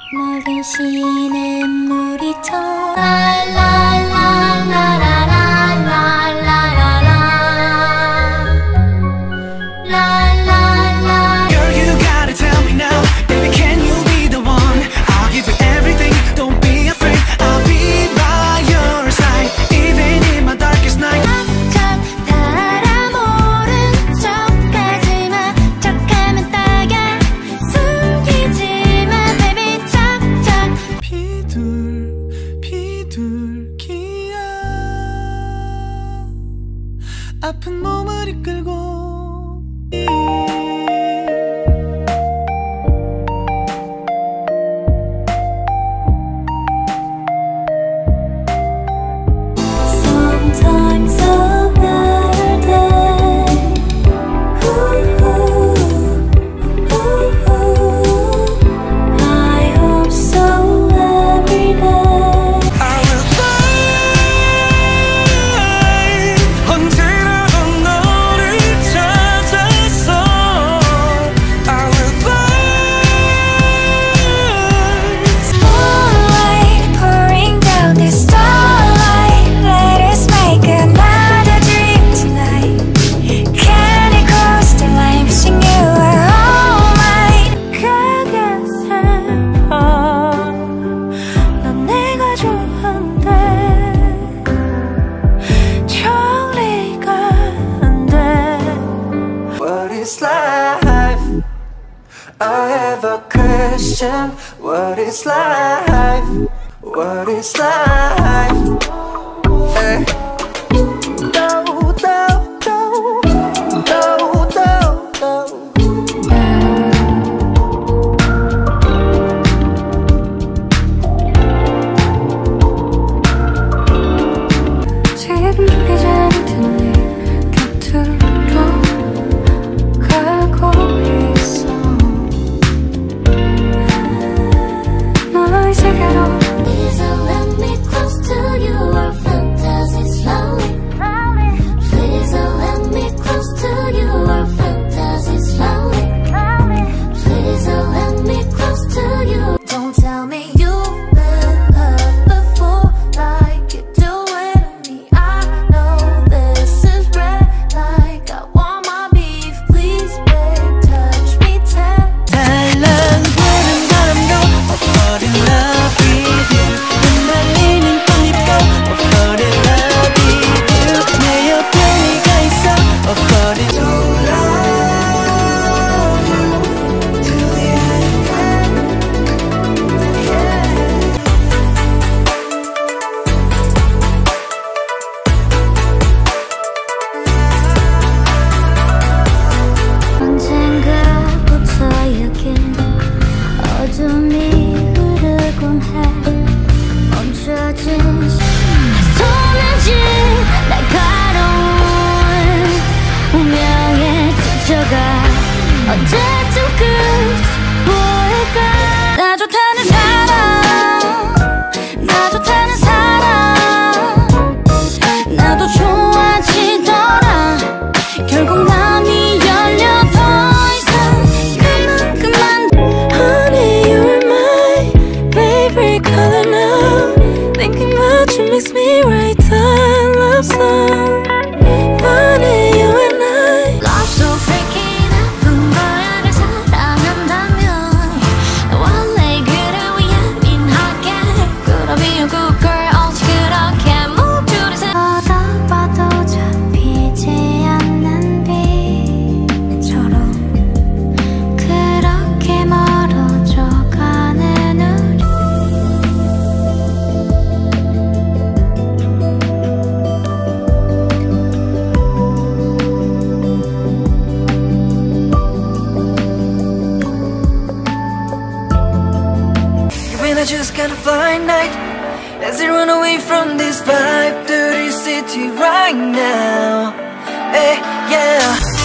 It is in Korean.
맑은 시냇 물이쳐 라라라라라라라라라라라. Girl, you gotta tell me now, baby, can you be the one? I'll give you everything, don't be afraid. I'll be by your side, even in my darkest night. 척척 달아 모른 척하지마. 척하면 따가 숨기지마 baby. 척척 비둘기야 아픈 몸을 이끌고 Sometimes a better day. I hope so every day. I will fly 언제나 너를 찾아서 I will fly Moonlight pouring down the starlight. Let us make another dream tonight. Candy cross the line, wishing you were all mine. 그게 슬퍼. 넌 내가 좋은데 정리가 안 돼. What is life? I have a question. What is life? What is life? Hey. No, no, no, no, no, no. 지금 죽기 전에 네 곁으로 가고 있어. 너의 세계로. Please let me close to your fantasy slowly. Please let me close to your fantasy slowly. Please let me close to you. Don't tell me you've been hurt before like you do it to me. I know this is red like I want my beef. Please babe, touch me 달랑거리는 바람도 I'll fall in love with you. 흩날리는 꽃잎도 I'll fall in love with you. 내 옆에 네가 있어 I'll fall in love till the end. 언젠가부터 여긴 어둠이 흐르곤 해. 멈춰진 소나진 날카로운 운명에 지쳐가. 언제쯤 끝이 보일까. 나 좋다는 사람, 나 좋다는 사람. 나도 좋아지더라. 결국 맘이 열려 더 이상 그만. Honey, you're my favorite color now. Thinking about you makes me write a love song. Funny, you and I. Love so freaking 아픈 거야를 사랑한다면 원래 그를 위해 민하게 Could I be a good girl 어찌 그렇게 목줄을 세. 봐도 잡히지 않는 빛처럼 그렇게 멀어져 가는 우리. You mean I just can't fly night as I run away from this vibe, dirty city right now. Hey, yeah.